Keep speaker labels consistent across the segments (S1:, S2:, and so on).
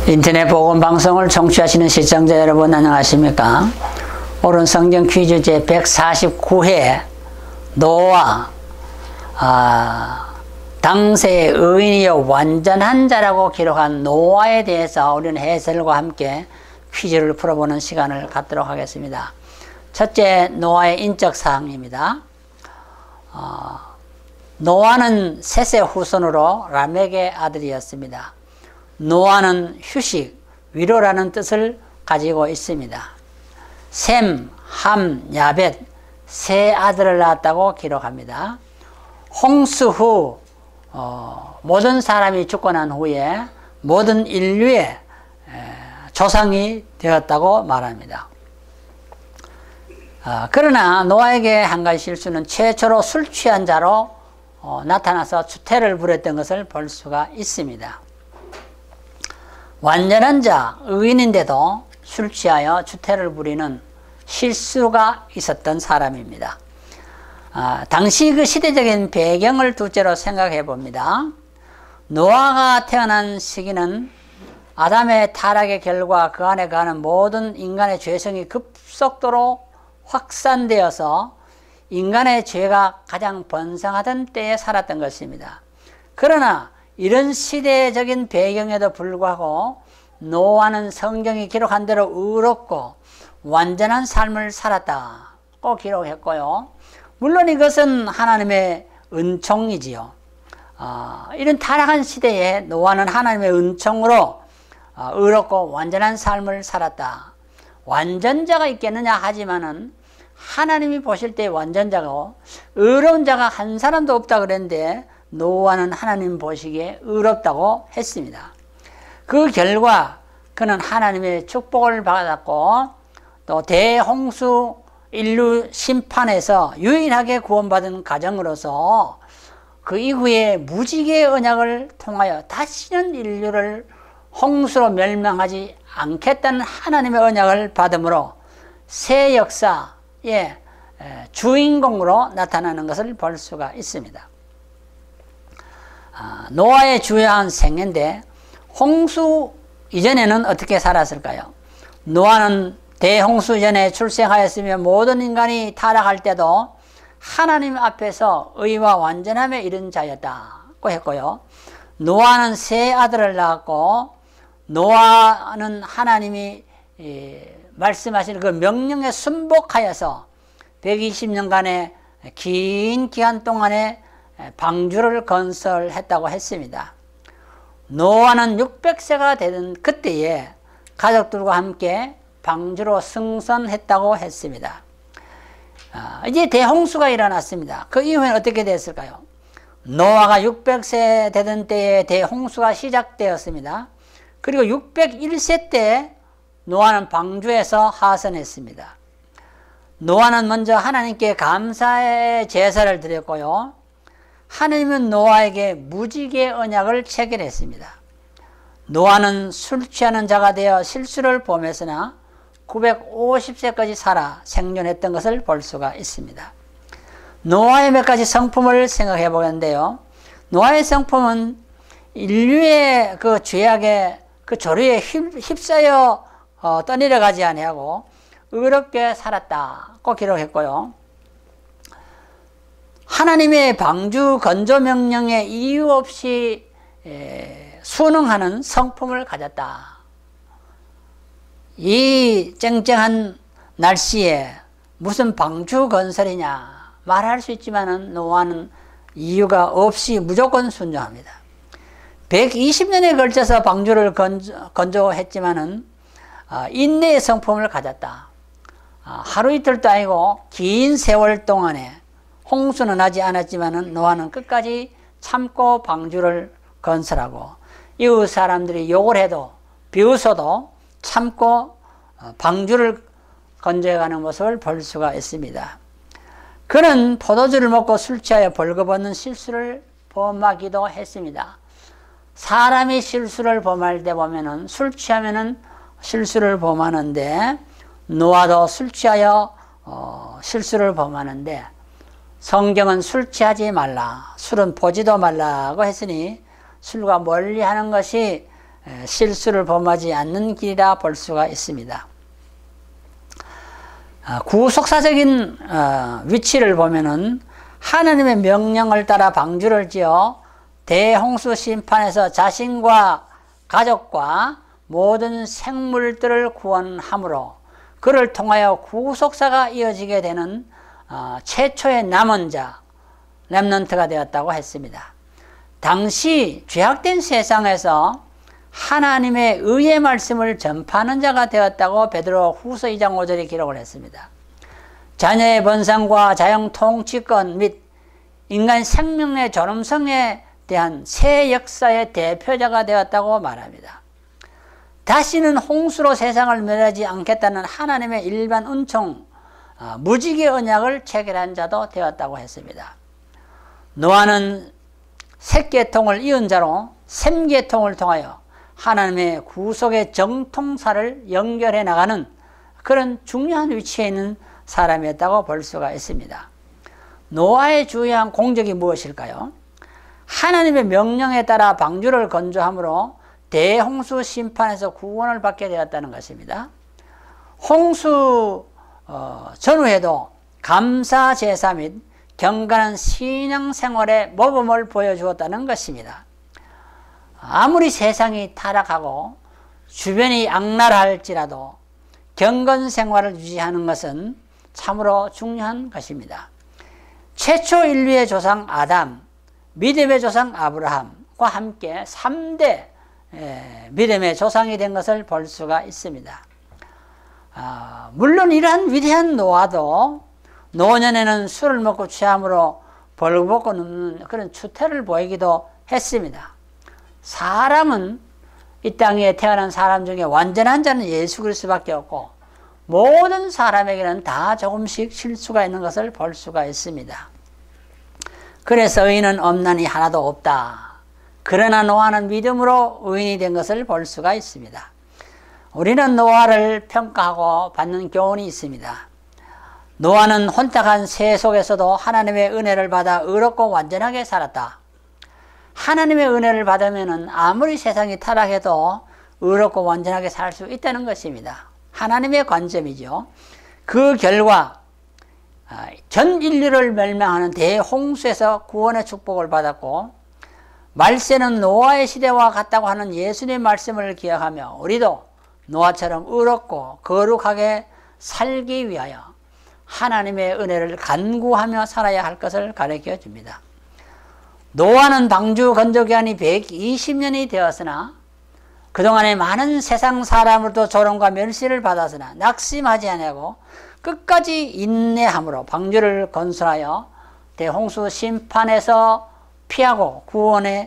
S1: 인터넷 복음 방송을 청취하시는 시청자 여러분 안녕하십니까? 오늘 성경 퀴즈 제 149회 노아 당세의 의인이요 완전한 자라고 기록한 노아에 대해서 우리는 해설과 함께 퀴즈를 풀어보는 시간을 갖도록 하겠습니다. 첫째, 노아의 인적 사항입니다. 노아는 셋의 후손으로 라멕의 아들이었습니다. 노아는 휴식, 위로라는 뜻을 가지고 있습니다. 셈, 함, 야벳 세 아들을 낳았다고 기록합니다. 홍수 후 모든 사람이 죽고 난 후에 모든 인류의 조상이 되었다고 말합니다. 그러나 노아에게 한 가지 실수는 최초로 술 취한 자로 나타나서 추태를 부렸던 것을 볼 수가 있습니다. 완전한 자, 의인인데도 술 취하여 추태를 부리는 실수가 있었던 사람입니다. 당시 그 시대적인 배경을 둘째로 생각해 봅니다. 노아가 태어난 시기는 아담의 타락의 결과 그 안에 거하는 모든 인간의 죄성이 급속도로 확산되어서 인간의 죄가 가장 번성하던 때에 살았던 것입니다. 그러나 이런 시대적인 배경에도 불구하고 노아는 성경이 기록한 대로 의롭고 완전한 삶을 살았다고 기록했고요. 물론 이것은 하나님의 은총이지요. 이런 타락한 시대에 노아는 하나님의 은총으로 의롭고 완전한 삶을 살았다. 완전자가 있겠느냐 하지만은 하나님이 보실 때 완전자고 의로운 자가 한 사람도 없다 그랬는데 노아는 하나님 보시기에 의롭다고 했습니다. 그 결과 그는 하나님의 축복을 받았고 또 대홍수 인류 심판에서 유일하게 구원받은 가정으로서 그 이후에 무지개의 언약을 통하여 다시는 인류를 홍수로 멸망하지 않겠다는 하나님의 언약을 받음으로 새 역사의 주인공으로 나타나는 것을 볼 수가 있습니다. 노아의 주요한 생애인데 홍수 이전에는 어떻게 살았을까요? 노아는 대홍수 전에 출생하였으며 모든 인간이 타락할 때도 하나님 앞에서 의와 완전함에 이른 자였다고 했고요. 노아는 세 아들을 낳았고 노아는 하나님이 말씀하신 그 명령에 순복하여서 120년간의 긴 기간 동안에 방주를 건설했다고 했습니다. 노아는 600세가 되던 그때에 가족들과 함께 방주로 승선했다고 했습니다. 이제 대홍수가 일어났습니다. 그 이후에는 어떻게 됐을까요? 노아가 600세 되던 때에 대홍수가 시작되었습니다. 그리고 601세 때 노아는 방주에서 하선했습니다. 노아는 먼저 하나님께 감사의 제사를 드렸고요. 하나님은 노아에게 무지개 언약을 체결했습니다. 노아는 술 취하는 자가 되어 실수를 범했으나 950세까지 살아 생존했던 것을 볼 수가 있습니다. 노아의 몇 가지 성품을 생각해 보겠는데요. 노아의 성품은 인류의 그 죄악의 그 조류에 휩싸여 떠내려가지 아니하고 의롭게 살았다고 기록했고요. 하나님의 방주 건조 명령에 이유 없이 순응하는 성품을 가졌다. 이 쨍쨍한 날씨에 무슨 방주 건설이냐 말할 수 있지만은 노아는 이유가 없이 무조건 순종합니다. 120년에 걸쳐서 방주를 건조했지만은 인내의 성품을 가졌다. 하루 이틀도 아니고 긴 세월 동안에 홍수는 나지 않았지만은 노아는 끝까지 참고 방주를 건설하고 이웃 사람들이 욕을 해도 비웃어도 참고 방주를 건조해가는 모습을 볼 수가 있습니다. 그는 포도주를 먹고 술 취하여 벌거벗는 실수를 범하기도 했습니다. 사람이 실수를 범할 때 보면은 술 취하면은 실수를 범하는데 노아도 술 취하여 실수를 범하는데 성경은 술 취하지 말라, 술은 보지도 말라고 했으니 술과 멀리하는 것이 실수를 범하지 않는 길이라 볼 수가 있습니다. 구속사적인 위치를 보면은 하나님의 명령을 따라 방주를 지어 대홍수 심판에서 자신과 가족과 모든 생물들을 구원함으로 그를 통하여 구속사가 이어지게 되는 최초의 남은 자 렘넌트가 되었다고 했습니다. 당시 죄악된 세상에서 하나님의 의의 말씀을 전파하는 자가 되었다고 베드로 후서 2장 5절에 기록을 했습니다. 자녀의 번성과 자연 통치권 및 인간 생명의 존엄성에 대한 새 역사의 대표자가 되었다고 말합니다. 다시는 홍수로 세상을 멸하지 않겠다는 하나님의 일반 은총, 무지개 언약을 체결한 자도 되었다고 했습니다. 노아는 셋계통을 이은 자로 셈계통을 통하여 하나님의 구속의 정통사를 연결해 나가는 그런 중요한 위치에 있는 사람이었다고 볼 수가 있습니다. 노아의 주요한 공적이 무엇일까요? 하나님의 명령에 따라 방주를 건조함으로 대홍수 심판에서 구원을 받게 되었다는 것입니다. 홍수 전후에도 감사 제사 및 경건한 신앙생활의 모범을 보여주었다는 것입니다. 아무리 세상이 타락하고 주변이 악랄할지라도 경건생활을 유지하는 것은 참으로 중요한 것입니다. 최초 인류의 조상 아담, 믿음의 조상 아브라함과 함께 3대 믿음의 조상이 된 것을 볼 수가 있습니다. 물론 이러한 위대한 노아도 노년에는 술을 먹고 취함으로 벌거벗고 눕는 그런 추태를 보이기도 했습니다. 사람은 이 땅에 태어난 사람 중에 완전한 자는 예수 그리스도밖에 없고 모든 사람에게는 다 조금씩 실수가 있는 것을 볼 수가 있습니다. 그래서 의인은 없나니 하나도 없다. 그러나 노아는 믿음으로 의인이 된 것을 볼 수가 있습니다. 우리는 노아를 평가하고 받는 교훈이 있습니다. 노아는 혼탁한 새 속에서도 하나님의 은혜를 받아 의롭고 완전하게 살았다. 하나님의 은혜를 받으면 아무리 세상이 타락해도 의롭고 완전하게 살 수 있다는 것입니다. 하나님의 관점이죠. 그 결과 전 인류를 멸망하는 대홍수에서 구원의 축복을 받았고 말세는 노아의 시대와 같다고 하는 예수님의 말씀을 기억하며 우리도 노아처럼 의롭고 거룩하게 살기 위하여 하나님의 은혜를 간구하며 살아야 할 것을 가르쳐 줍니다. 노아는 방주 건조 기간이 120년이 되었으나 그동안에 많은 세상 사람으로부터 조롱과 멸시를 받았으나 낙심하지 아니하고 끝까지 인내함으로 방주를 건설하여 대홍수 심판에서 피하고 구원의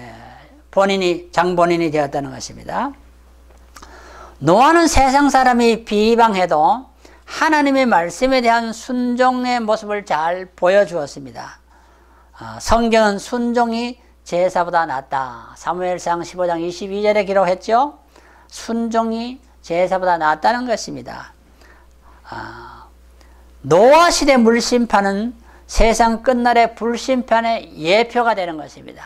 S1: 장본인이 되었다는 것입니다. 노아는 세상 사람이 비방해도 하나님의 말씀에 대한 순종의 모습을 잘 보여주었습니다. 성경은 순종이 제사보다 낫다. 사무엘상 15장 22절에 기록했죠. 순종이 제사보다 낫다는 것입니다. 노아 시대 물심판은 세상 끝날의 불심판의 예표가 되는 것입니다.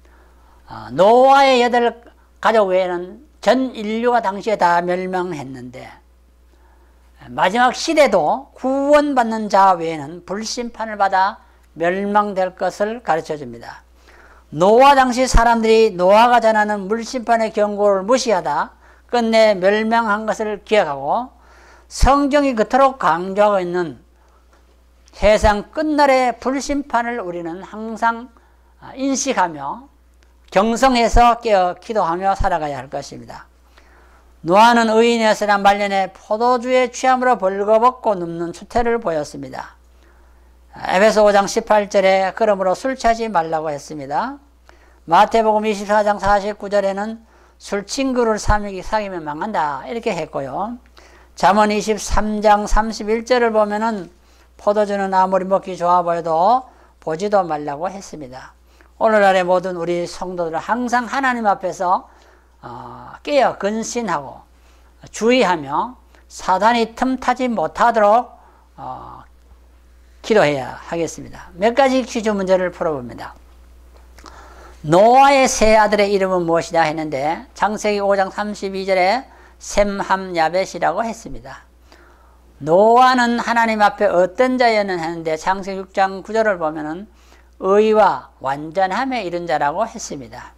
S1: 노아의 8가족 외에는 전 인류가 당시에 다 멸망했는데 마지막 시대도 구원받는 자 외에는 불심판을 받아 멸망될 것을 가르쳐 줍니다. 노아 당시 사람들이 노아가 전하는 물심판의 경고를 무시하다 끝내 멸망한 것을 기억하고 성경이 그토록 강조하고 있는 세상 끝날의 불심판을 우리는 항상 인식하며 경성해서 깨어 기도하며 살아가야 할 것입니다. 노아는 의인이었으나 말년에 포도주에 취함으로 벌거벗고 눕는 추태를 보였습니다. 에베소 5장 18절에 그러므로 술 취하지 말라고 했습니다. 마태복음 24장 49절에는 술 친구를 사귀면 망한다 이렇게 했고요. 잠언 23장 31절을 보면은 포도주는 아무리 먹기 좋아 보여도 보지도 말라고 했습니다. 오늘날의 모든 우리 성도들은 항상 하나님 앞에서 깨어 근신하고 주의하며 사단이 틈타지 못하도록 기도해야 하겠습니다. 몇 가지 퀴즈 문제를 풀어봅니다. 노아의 세 아들의 이름은 무엇이냐 했는데 창세기 5장 32절에 셈함 야벳이라고 했습니다. 노아는 하나님 앞에 어떤 자였는 했는데 창세기 6장 9절을 보면은 의와 완전함에 이른 자라고 했습니다.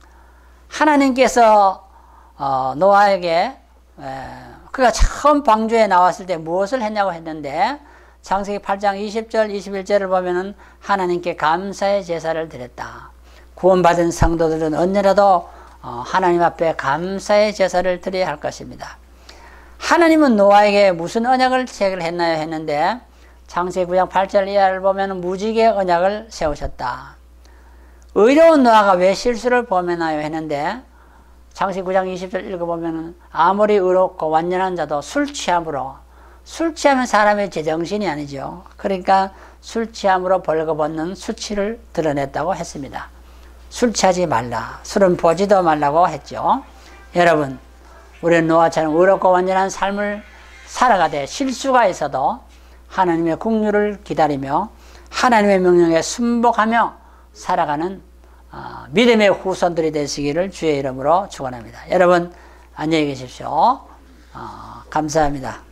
S1: 하나님께서 노아에게 그가 처음 방주에 나왔을 때 무엇을 했냐고 했는데 창세기 8장 20절 21절을 보면은 하나님께 감사의 제사를 드렸다. 구원받은 성도들은 언제라도 하나님 앞에 감사의 제사를 드려야 할 것입니다. 하나님은 노아에게 무슨 언약을 체결했나요 했는데 창세기 9장 8절 이하를 보면 무지개 언약을 세우셨다. 의로운 노아가 왜 실수를 범했나요 했는데 창세기 9장 20절 읽어보면 아무리 의롭고 완전한 자도 술 취하면 사람의 제정신이 아니죠. 그러니까 술 취함으로 벌거벗는 수치를 드러냈다고 했습니다. 술 취하지 말라. 술은 보지도 말라고 했죠. 여러분, 우리는 노아처럼 의롭고 완전한 삶을 살아가되 실수가 있어도 하나님의 긍휼을 기다리며 하나님의 명령에 순복하며 살아가는 믿음의 후손들이 되시기를 주의 이름으로 축원합니다. 여러분 안녕히 계십시오. 감사합니다.